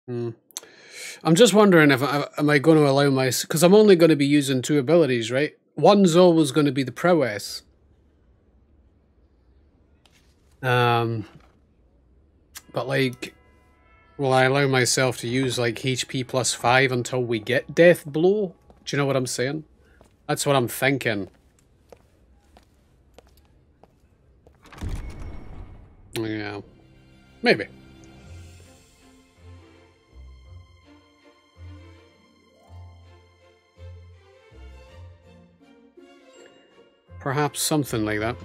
Hmm. I'm just wondering if am I going to allow my, because I'm only going to be using 2 abilities, right? One's always going to be the prowess. But like, will I allow myself to use like HP plus 5 until we get Death Blow? Do you know what I'm saying? That's what I'm thinking. Yeah, maybe. Perhaps something like that.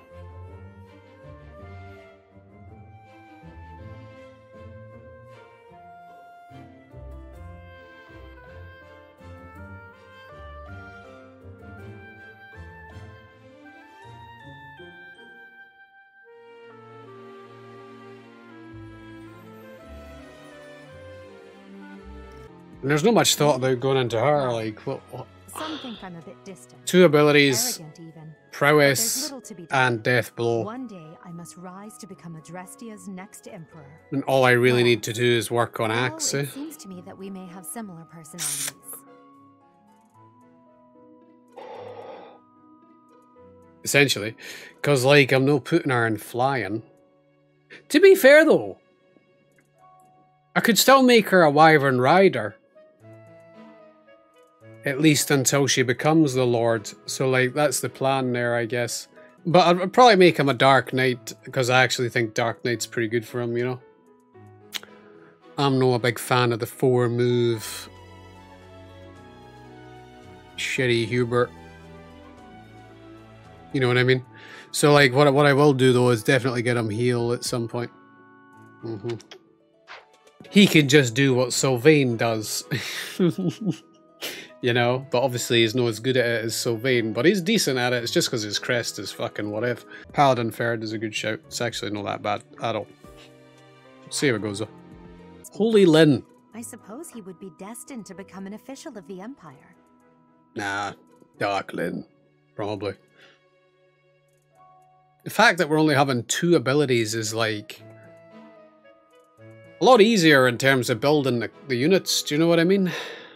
And there's not much thought about going into her, like, what? Some think I'm a bit distant. 2 abilities, Arrogant even. prowess, and death blow. One day I must rise to become Adrestia's next emperor. And all I really need to do is work on Axe. It seems to me that we may have similar personalities. Essentially. Because, like, I'm not putting her in flying. To be fair, though, I could still make her a Wyvern Rider. At least until she becomes the Lord. So, like, that's the plan there, I guess. But I'd probably make him a Dark Knight, because I actually think Dark Knight's pretty good for him, you know? I'm no a big fan of the 4-move shitty Hubert. You know what I mean? So, like, what I will do, though, is definitely get him heal at some point. He can just do what Sylvain does. You know? But obviously he's not as good at it as Sylvain. But he's decent at it. It's just because his crest is fucking whatever. Paladin Ferd is a good shout. It's actually not that bad at all. See how it goes, though. Holy Lyn. I suppose he would be destined to become an official of the Empire. Nah. Dark Lyn. Probably. The fact that we're only having 2 abilities is, like, a lot easier in terms of building the units. Do you know what I mean?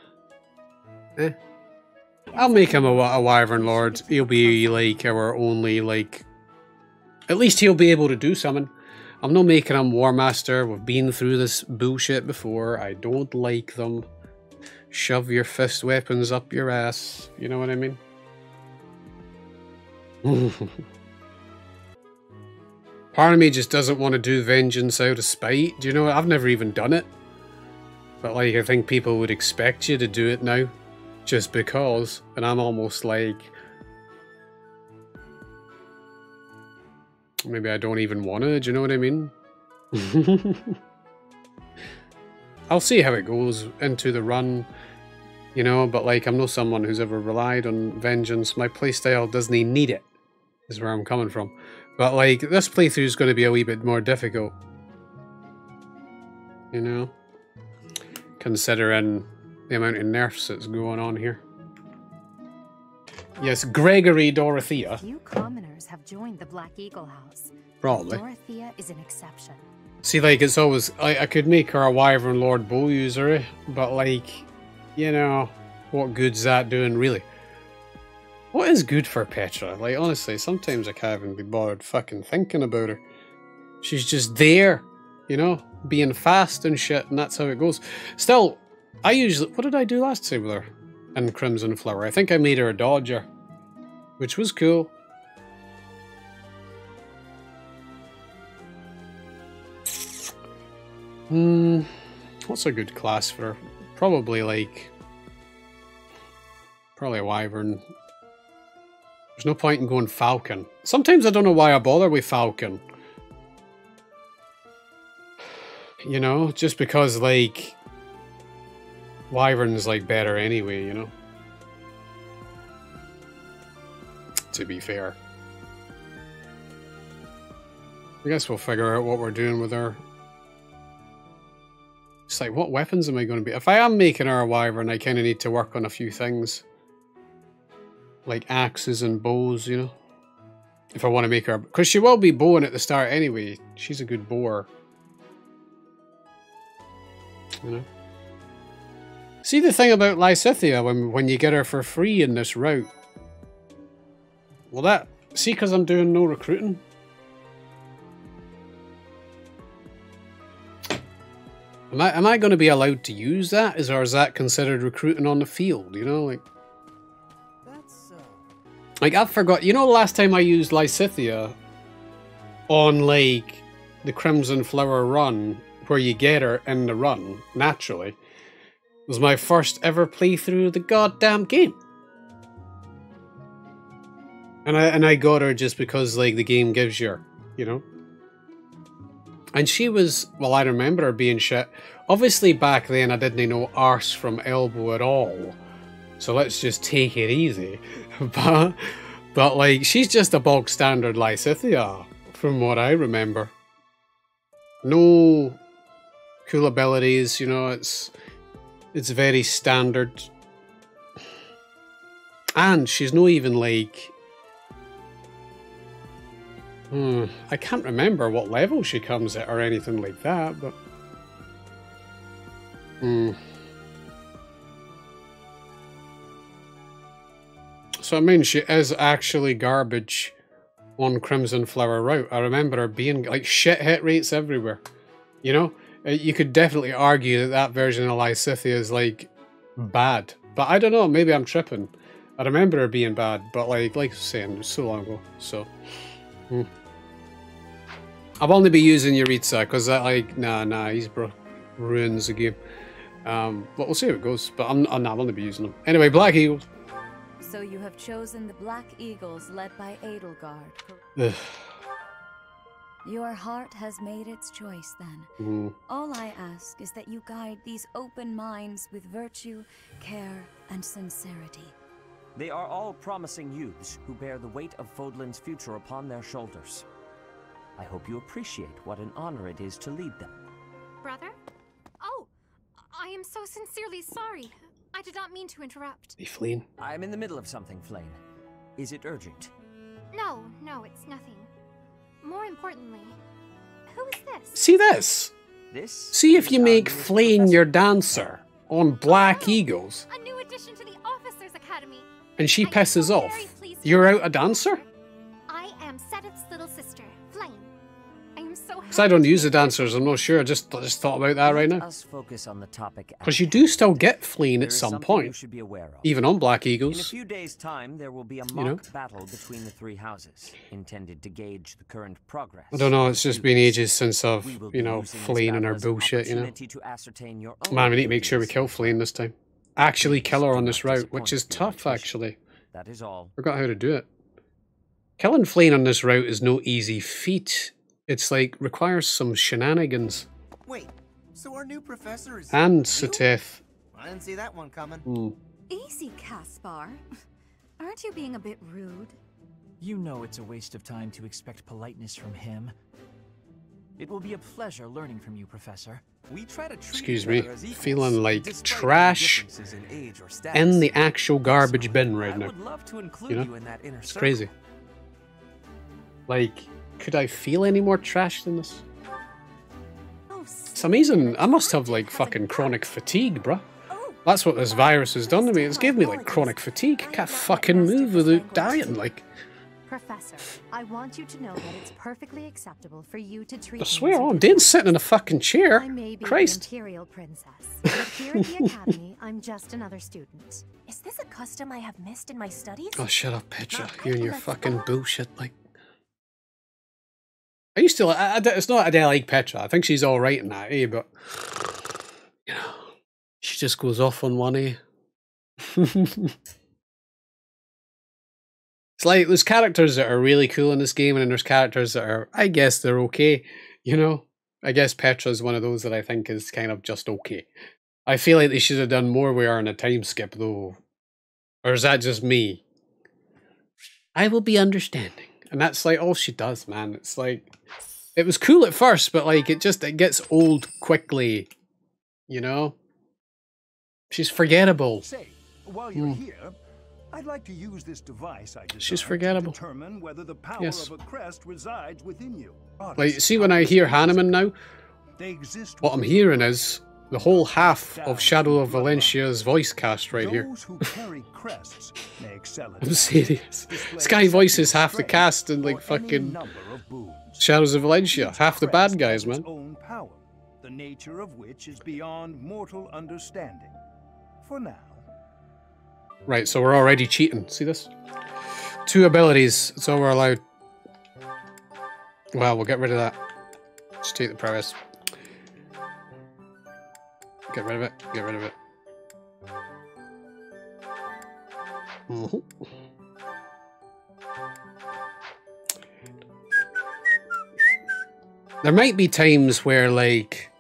I'll make him a Wyvern Lord. He'll be, like, our only, like... At least he'll be able to do something. I'm not making him War Master. We've been through this bullshit before. I don't like them. Shove your fist weapons up your ass. You know what I mean? Part of me just doesn't want to do vengeance out of spite. Do you know what? I've never even done it. But, like, I think people would expect you to do it now. Just because. And I'm almost like... Maybe I don't even want to. Do you know what I mean? I'll see how it goes into the run. You know, but, like, I'm not someone who's ever relied on vengeance. My playstyle doesn't need it. Is where I'm coming from. But, like, this playthrough is going to be a wee bit more difficult. You know? Considering the amount of nerfs that's going on here. Yes, Gregory Dorothea. Few commoners have joined the Black Eagle House. Probably. Dorothea is an exception. See, like, it's always... I could make her a Wyvern Lord bow user, but, like, you know, what good's that doing, really? What is good for Petra? Like, honestly, sometimes I can't even be bothered fucking thinking about her. She's just there, you know, being fast and shit, and that's how it goes. Still, I usually... What did I do last time with her? In Crimson Flower. I think I made her a dodger, which was cool. What's a good class for her? Probably, like... Probably a Wyvern. There's no point in going Falcon. Sometimes I don't know why I bother with Falcon. You know, just because, like, Wyvern's, like, better anyway, you know? To be fair. I guess we'll figure out what we're doing with her. It's like, what weapons am I going to be? If I am making her a Wyvern, I kind of need to work on a few things. Like axes and bows, you know? If I want to make her... Because she will be bowing at the start anyway. She's a good bower. you know. See the thing about Lysithea, when you get her for free in this route. Well, that... See, because I'm doing no recruiting. Am I going to be allowed to use that? Or is that considered recruiting on the field, you know? Like... Like, I forgot... You know the last time I used Lysithea on, like, the Crimson Flower run, where you get her in the run, naturally, was my first ever playthrough of the goddamn game. And I got her just because, like, the game gives you her, you know? And she was... Well, I remember her being shit. Obviously, back then, I didn't know arse from elbow at all. So let's just take it easy. But like, she's just a bog standard Lysithea, from what I remember. No cool abilities, you know, it's very standard. And she's not even like... I can't remember what level she comes at or anything like that, but... So, I mean, she is actually garbage on Crimson Flower route. I remember her being, like, shit hit rates everywhere. You know? You could definitely argue that that version of Lysithea is, like, bad. But I don't know, maybe I'm tripping. I remember her being bad, but, like I was saying, it was so long ago, so... I'll only be using Yuritsa, because that, like, nah, he's ruins the game. But we'll see how it goes. But I'll only be using them. Anyway, Black Eagles. So you have chosen the Black Eagles led by Edelgard. Your heart has made its choice then. All I ask is that you guide these open minds with virtue, care, and sincerity. They are all promising youths who bear the weight of Fodlan's future upon their shoulders. I hope you appreciate what an honor it is to lead them. Brother? Oh, I am so sincerely sorry. I did not mean to interrupt. Be fleeing. I'm in the middle of something, Flame. Is it urgent? No, it's nothing. More importantly, who is this? See this? See if you make Flame your dancer on Black Eagles. A new addition to the Officers Academy. And she pisses off. You're out a dancer? I am Sedith's little sister, Flame. I am so happy. Because I don't use the dancers, I'm not sure. I just thought about that right now. Let us focus on the topic. Because you do still get Fleen at some point. Should be aware of. Even on Black Eagles. In a few days' time, there will be a mock battle between the three houses, intended to gauge the current progress. I don't know, it's just been ages since I've, you know, Fleen and her bullshit, you know. Man, we need to make sure we kill Fleen this time. Actually kill her on this route, which is tough, actually. That is all. Forgot how to do it. Killing Fleen on this route is no easy feat. It's like, requires some shenanigans. Wait, so our new professor is... And Seteth. I didn't see that one coming. Easy, Caspar. Aren't you being a bit rude? You know it's a waste of time to expect politeness from him. It will be a pleasure learning from you, Professor. We try to treat Excuse me, feeling like trash in the actual garbage bin right now. You know? It's crazy. Like, could I feel any more trash than this? It's amazing. I must have, like, fucking chronic fatigue, bruh. That's what this virus has done to me. It's given me, like, chronic fatigue. I can't fucking move without dying, like. Professor, I want you to know that it's perfectly acceptable for you to treat... I swear, I'm Dane's sitting in a fucking chair. I may be Christ. the Imperial Princess, but here at the Academy, I'm just another student. Is this a custom I have missed in my studies? Oh, shut up, Petra. You and your fucking bullshit, like... I used to... it's not that I like Petra. I think she's alright in that, eh? But... You know... She just goes off on one, eh? It's like, there's characters that are really cool in this game, and then there's characters that are... I guess they're okay, you know? I guess Petra's one of those that I think is kind of just okay. I feel like they should have done more with her in a time skip, though. Or is that just me? I will be understanding. And that's like all she does, man. It's like... It was cool at first, but like, it gets old quickly. You know? She's forgettable. Say, while you're here, I'd like to use this device I designed She's forgettable. to determine whether the power of a crest resides within you. Like, see when I hear Hanneman now, They exist what I'm hearing is the whole half of Shadow of Valencia's voice cast right here. Those who carry crests may excel at I'm serious. This guy voices half the cast in like fucking Shadows of Valencia. Half the bad guys, man. Own power, the nature of which is beyond mortal understanding. For now. Right, so we're already cheating. See this? 2 abilities. That's all we're allowed. Well, we'll get rid of that. Just take the prowess. Get rid of it. Get rid of it. There might be times where, like,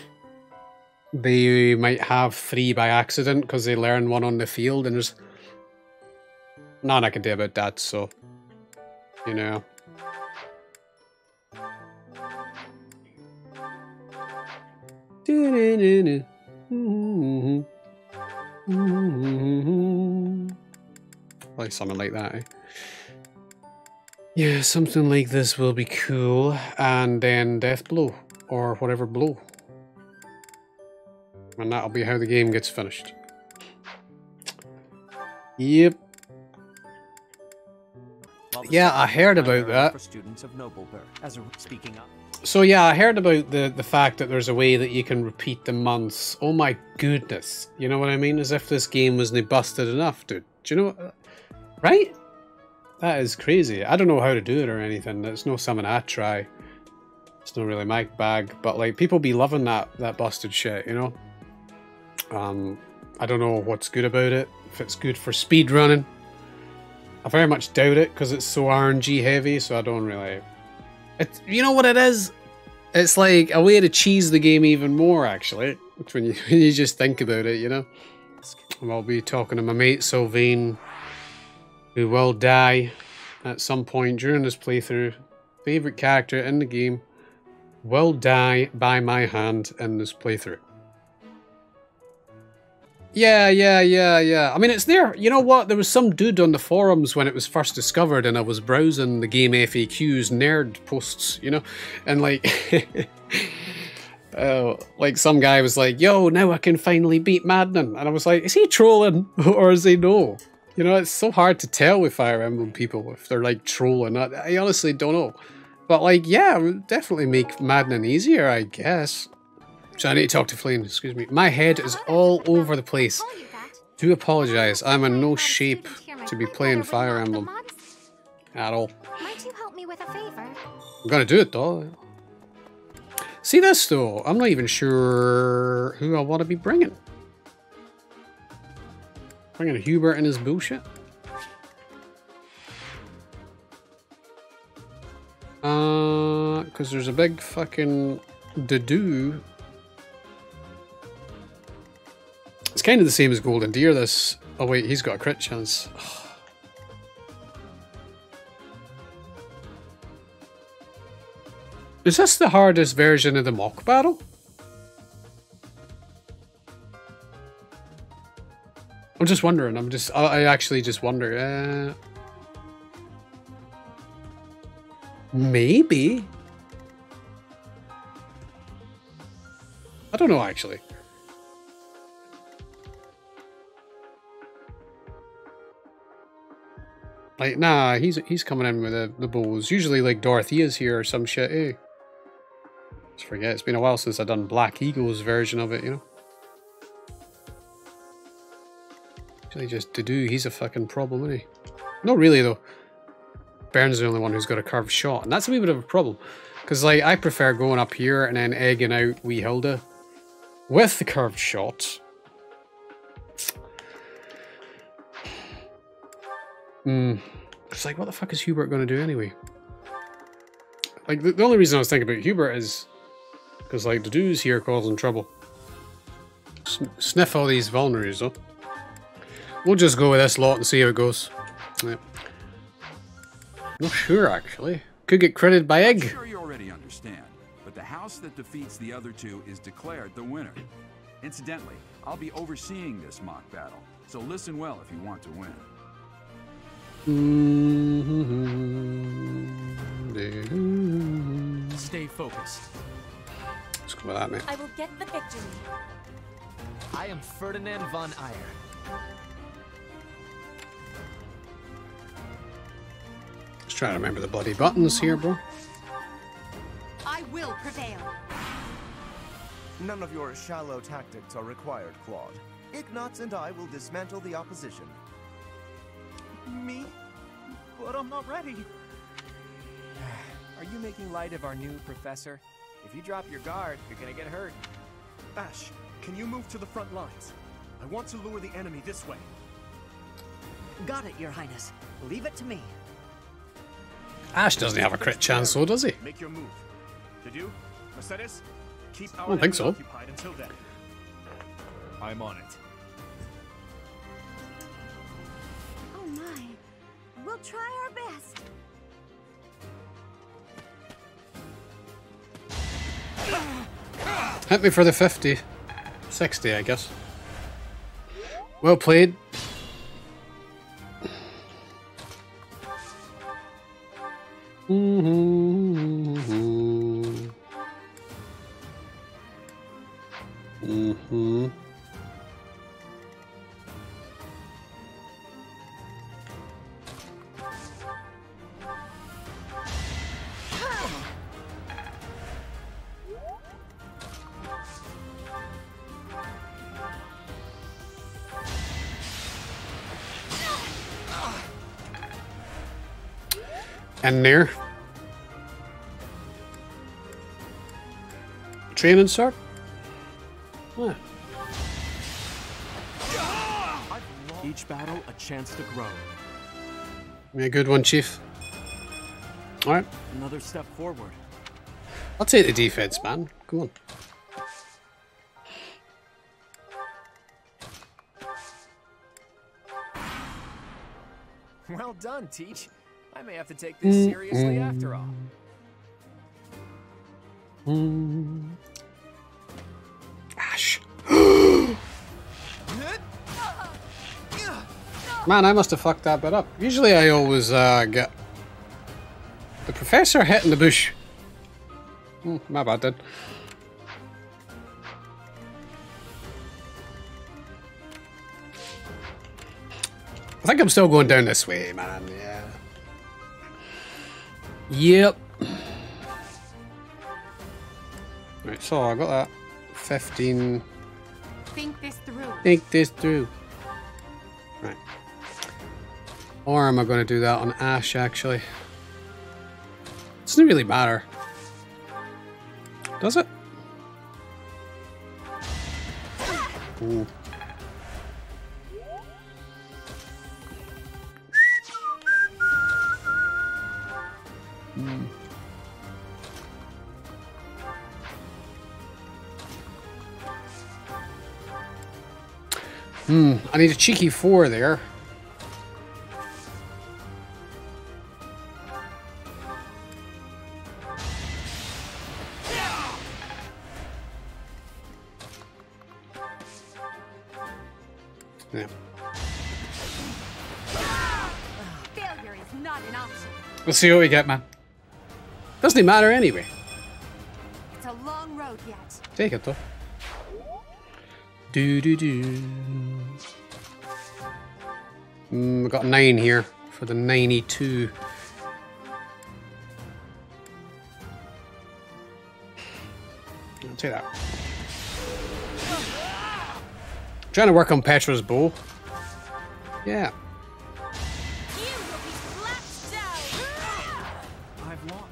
they might have 3 by accident because they learn one on the field, and there's nothing I can do about that, so, you know. Like something like that, eh? Yeah, something like this will be cool. And then Death Blow, or whatever blow. And that'll be how the game gets finished. Yep. Yeah, I heard about that. So yeah, I heard about the fact that there's a way that you can repeat the months. Oh my goodness. You know what I mean? As if this game wasn't busted enough, dude. Do you know? Right? That is crazy. I don't know how to do it or anything. It's no something I try. It's not really my bag. But like, people be loving that busted shit, you know? I don't know what's good about it. If it's good for speed running. I very much doubt it because it's so RNG heavy, so I don't really... You know what it is? It's like a way to cheese the game even more, actually. When you just think about it, you know? And I'll be talking to my mate Sylvain, who will die at some point during this playthrough. Favourite character in the game will die by my hand in this playthrough. Yeah. I mean, it's there. You know what? There was some dude on the forums when it was first discovered, and I was browsing the game FAQs, nerd posts, you know? And like, like some guy was like, yo, now I can finally beat Maddening. And I was like, is he trolling or is he no? You know, it's so hard to tell with Fire Emblem people if they're like trolling. I honestly don't know. But like, yeah, it would definitely make Maddening easier, I guess. So I need to talk to Flynn, excuse me. My head is all over the place. Do apologise. I'm in no shape to be playing Fire Emblem at all. Might you help me with a favor? I'm gonna do it though. See this though? I'm not even sure who I want to be bringing. Bringing Hubert and his bullshit. Because there's a big fucking Dedue. It's kind of the same as Golden Deer, this. Oh wait, he's got a crit chance. Is this the hardest version of the mock battle? I'm just wondering. I actually just wonder. Maybe. I don't know actually. Like, nah, he's coming in with the bows. Usually, like, Dorothea's here or some shit, eh? Just forget, it's been a while since I've done Black Eagle's version of it, you know? Usually just Dedue, he's a fucking problem, isn't he? Not really, though. Baron's the only one who's got a curved shot, and that's a wee bit of a problem. Because, like, I prefer going up here and then egging out wee Hilda with the curved shot. It's like, what the fuck is Hubert going to do anyway? Like, the only reason I was thinking about Hubert is because, like, the dude's here causing trouble. Sniff all these vulneraries, though. We'll just go with this lot and see how it goes. Yeah. Not sure, actually. Could get critted by Egg. I'm sure you already understand, but the house that defeats the other two is declared the winner. Incidentally, I'll be overseeing this mock battle, so listen well if you want to win. Stay focused. Let's go with that, mate. I will get the victory. I am Ferdinand von Eyre. Just trying to remember the bloody buttons here, bro. I will prevail. None of your shallow tactics are required, Claude. Ignatz and I will dismantle the opposition. Me? But I'm not ready. Are you making light of our new professor? If you drop your guard, you're gonna get hurt. Ash, can you move to the front lines? I want to lure the enemy this way. Got it, Your Highness. Leave it to me. Ash doesn't have a crit chance, though, does he? Make your move. Did you? Mercedes? Keep our I don't think so. occupied until then. I'm on it. Oh my. We'll try our best. Hit me for the 50. 60, I guess. Well played. And there. Training, sir? Yeah. Each battle, a chance to grow. Yeah, good one, Chief. Alright. Another step forward. I'll take the defense, man. Go on. Well done, Teach. I may have to take this seriously after all. Ash. Man, I must have fucked that bit up. Usually I always get the professor hit in the bush. My bad then. I think I'm still going down this way, man. Yeah. Yep. Right, so I got that. 15. Think this through. Think this through. Right. Or am I going to do that on Ash, actually? It doesn't really matter. Does it? Ooh. I need a cheeky 4 there. Yeah. Failure is not an option. We'll see what we get, man. Doesn't matter anyway. It's a long road yet. Take it though. Do. We got 9 here for the 92. I'll take that. Trying to work on Petra's bow. Yeah. I've won.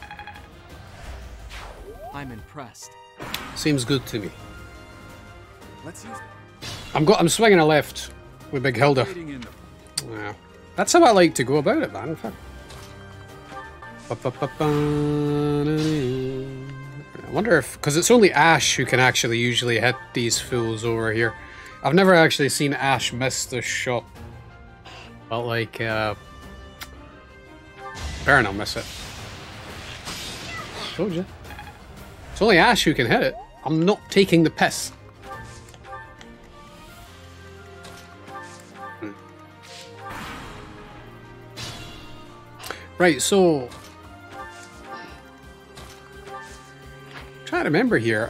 I'm impressed. Seems good to me. Let's use it. I'm swinging a left with Big Hilda. Yeah. That's how I like to go about it, man. In fact. I wonder if, because it's only Ash who can actually usually hit these fools over here. I've never actually seen Ash miss this shot. But like, Baron will miss it. Told you. It's only Ash who can hit it. I'm not taking the piss. Right, so Trying to remember here.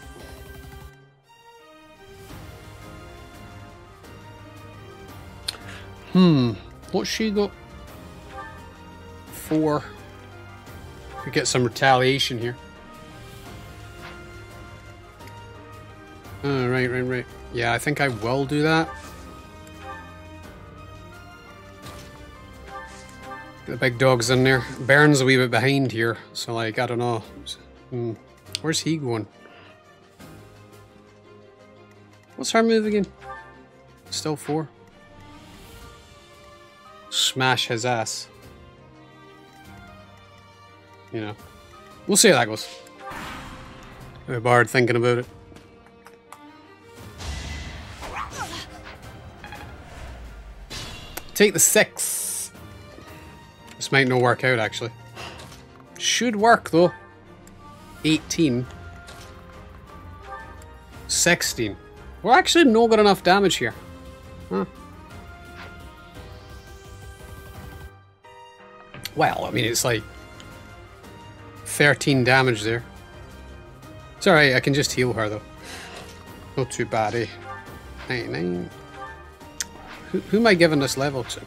What's she got? 4. We get some retaliation here. Oh, right. Yeah, I think I will do that. The big dog's in there. Baron's a wee bit behind here, so like, I don't know. Where's he going? What's her move again? Still 4. Smash his ass. You know. We'll see how that goes. A bard thinking about it. Take the 6. This might not work out, actually. Should work, though. 18. 16. We're actually not got enough damage here. Huh. Well, I mean, it's like 13 damage there. It's alright, I can just heal her, though. Not too bad, eh? 99. Who am I giving this level to?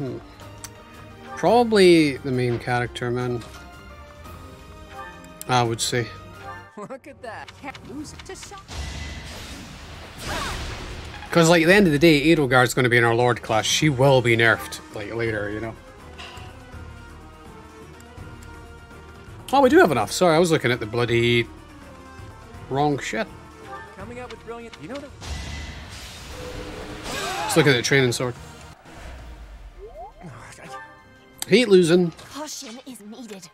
Probably the main character, man. I would say. Look at that. Lose it to shot. Because, like, at the end of the day, Edelgard's going to be in our Lord class. She will be nerfed, like, later, you know. Oh, we do have enough. Sorry, I was looking at the bloody wrong shit. Coming up with brilliant. You know that. Just looking at the training sword. Hate losing. Caution is needed.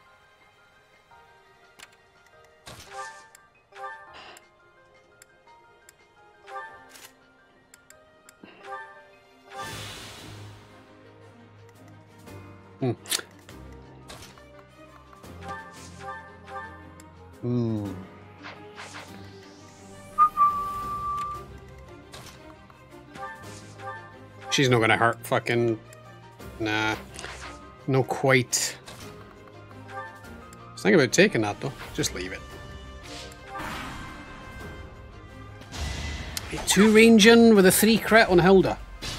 She's not gonna hurt fucking... Nah. No quite. I was thinking about taking that though. Just leave it. 2 ranging with a 3 crit on Hilda.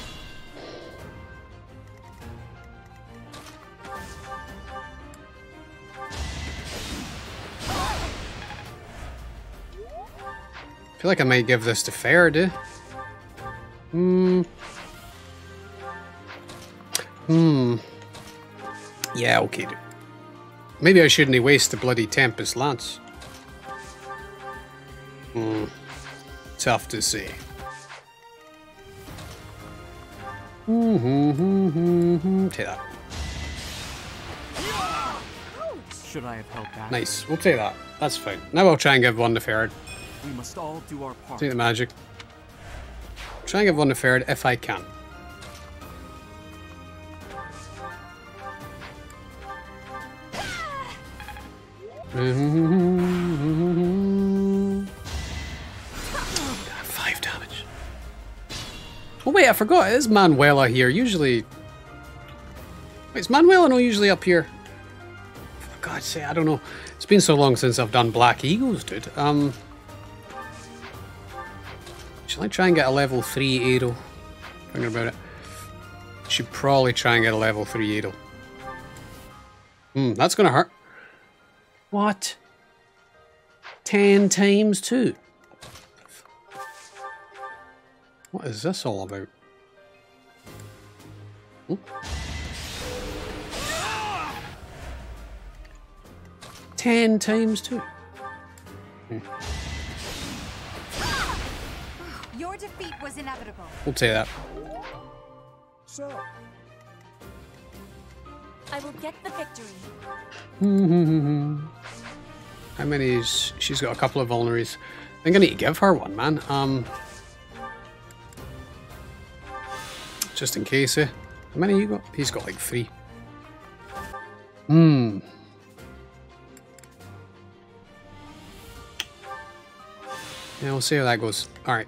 I feel like I might give this to Fair, Yeah, okay, dude. Maybe I shouldn't waste the bloody Tempest Lance. Tough to say. Take that. Should I have held back? Nice, we'll take that. That's fine. Now I'll try and give one to Ferret. We must all do our part. Take the magic. Try and give one to Ferret if I can. Five damage. Oh wait, I forgot. It is Manuela here. Usually... Wait, is Manuela not usually up here? For God's sake, I don't know. It's been so long since I've done Black Eagles, dude. Shall I try and get a level 3 Adel? Thinking about it. Should probably try and get a level 3 Adel. That's gonna hurt. What? 10 times 2? What is this all about? 10 times 2. Your defeat was inevitable. We'll take that. So, I will get the victory. How many is... She's got a couple of vulneraries. I think I need to give her one, man. Just in case, eh? How many you got? He's got like 3. Yeah, we'll see how that goes. Alright.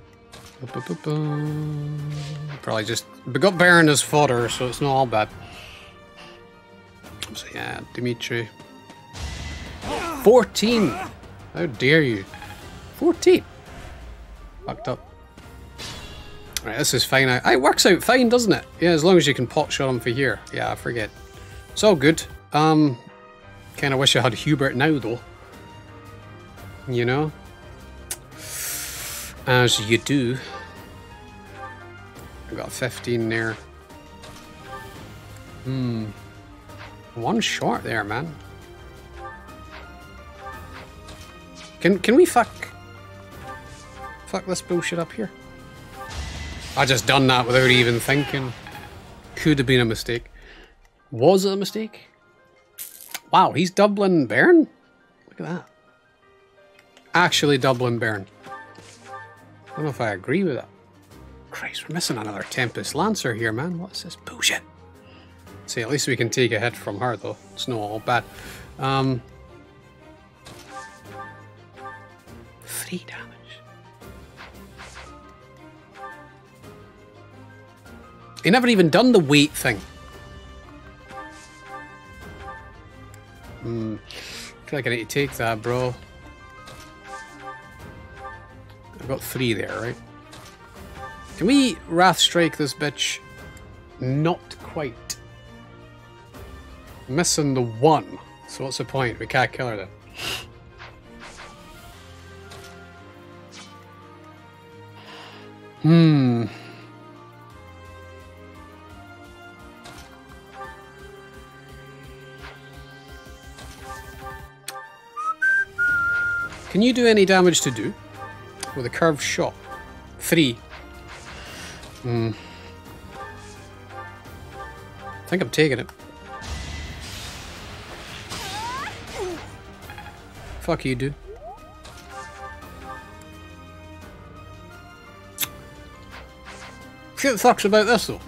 Probably just... We got Baron as fodder, so it's not all bad. So yeah, Dimitri. 14! How dare you? 14! Fucked up. Right, this is fine. It works out fine, doesn't it? Yeah, as long as you can pot shot him for here. Yeah, I forget. It's all good. Kind of wish I had Hubert now, though. You know? As you do. I got 15 there. One short there, man. Can we fuck this bullshit up here? I just done that without even thinking. Could have been a mistake. Was it a mistake? Wow, he's Dublin Baron? Look at that. Actually Dublin Baron. I don't know if I agree with that. Christ, we're missing another Tempest Lancer here, man. What's this bullshit? See, at least we can take a hit from her, though. It's not all bad. 3 damage. He never even done the weight thing. I feel like I need to take that, bro. I've got 3 there, right? Can we Wrath Strike this bitch? Not quite. Missing the 1. So what's the point? We can't kill her then. Can you do any damage to do? With a curved shot? 3. I think I'm taking it. Fuck you, dude. Shit sucks about this though.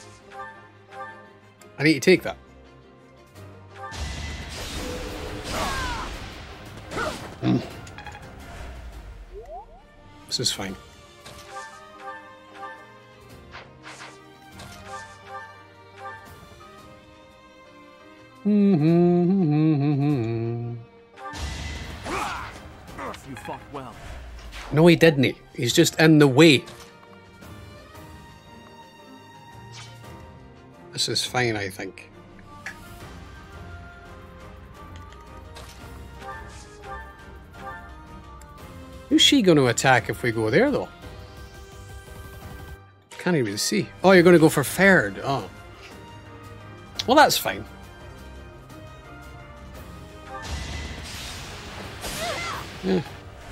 I need to take that. This is fine. You fought well. No, he didn't. He's just in the way. This is fine, I think. Who's she going to attack if we go there, though? Can't even see. Oh, you're going to go for Ferd. Oh. Well, that's fine. Yeah.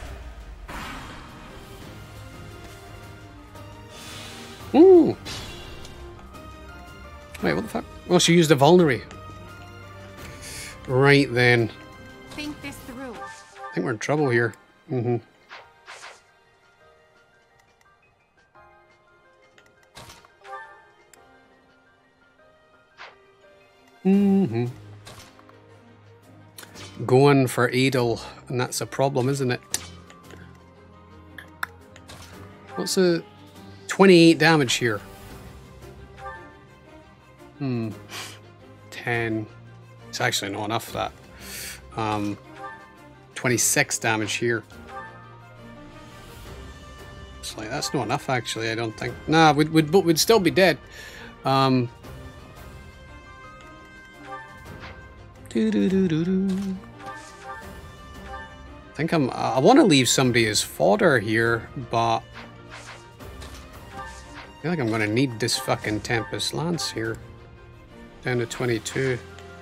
Ooh. Wait, what the fuck? Well, she used a Vulnerary. Right then. Think this through. I think we're in trouble here. Going for Adel, and that's a problem, isn't it? What's the 28 damage here? 10. It's actually not enough for that. 26 damage here. It's like that's not enough actually, I don't think. Nah, we'd still be dead. I think I want to leave somebody as fodder here, but I feel like I'm gonna need this fucking Tempest Lance here. Down to 22.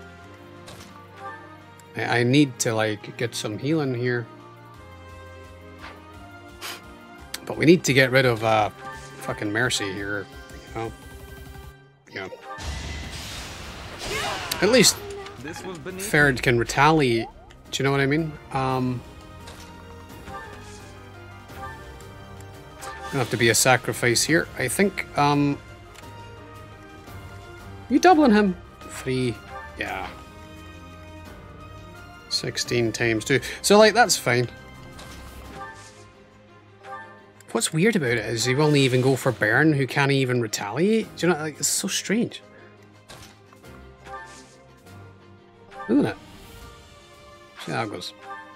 I need to like get some healing here. But we need to get rid of fucking Mercy here, you know. Yeah. At least Ferd can retaliate. Do you know what I mean? Gonna have to be a sacrifice here, I think. You doubling him? 3, yeah. 16 times 2. So like that's fine. What's weird about it is he won't even go for Baron, who can't even retaliate. Do you know, like, it's so strange. Isn't it? See how it goes.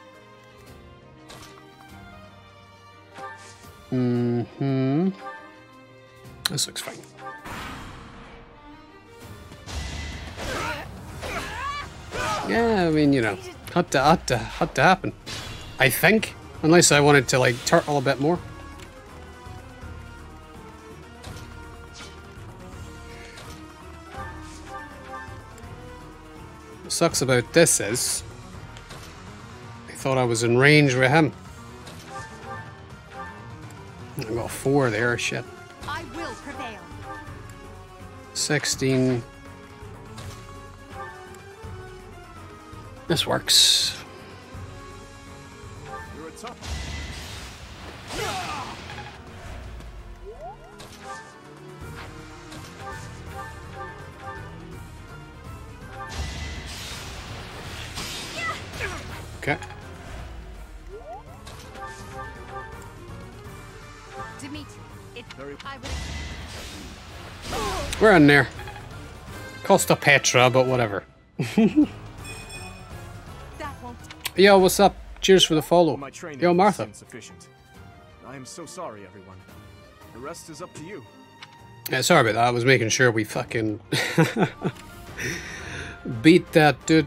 Mm-hmm. This looks fine. Yeah, I mean, you know, had to happen. I think. Unless I wanted to, like, turtle a bit more. What sucks about this is I thought I was in range with him. I got a 4 there, shit. I will prevail. 16. This works. You're a tough. Okay. Dimitri, We're in there. Costa Petra, but whatever. Yo, what's up? Cheers for the follow. My training Yo, Martha. is insufficient. I am so sorry, everyone. The rest is up to you. Yeah, sorry about that. I was making sure we fucking beat that dude.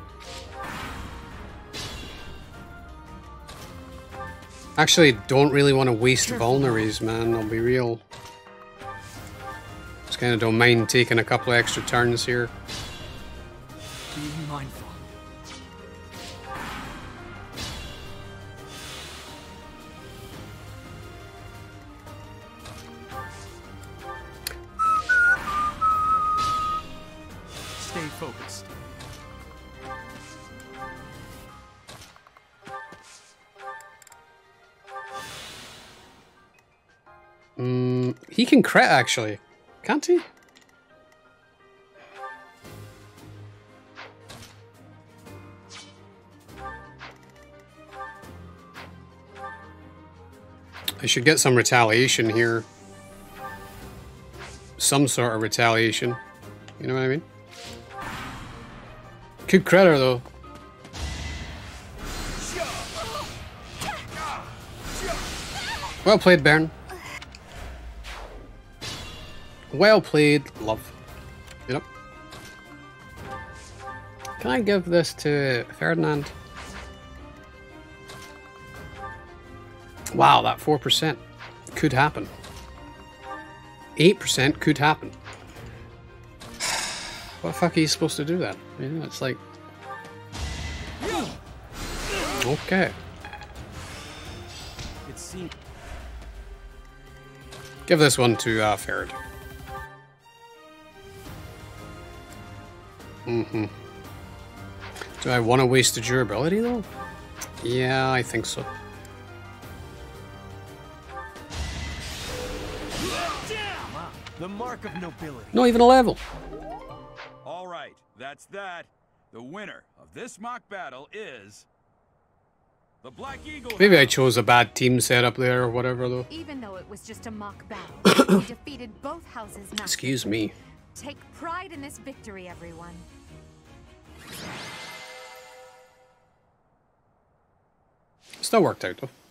Actually, don't really want to waste vulneraries, man. I'll be real. Just kind of don't mind taking a couple of extra turns here. Be mindful. Stay focused. He can crit, actually. Can't he? I should get some retaliation here. Some sort of retaliation. You know what I mean? Could crit her, though. Well played, Baron. Well played, love. You know? Can I give this to Ferdinand? Wow, that 4% could happen. 8% could happen. What the fuck are you supposed to do that? You know, it's like... Okay. Give this one to Ferd. Mm-hmm. Do I want to waste the durability, though? Yeah, I think so. The mark of nobility. Not even a level. All right, that's that. The winner of this mock battle is the Black Eagle. Maybe I chose a bad team setup there or whatever, though. Even though it was just a mock battle, we defeated both houses masterfully. Excuse me. Take pride in this victory, everyone. Still worked out, though.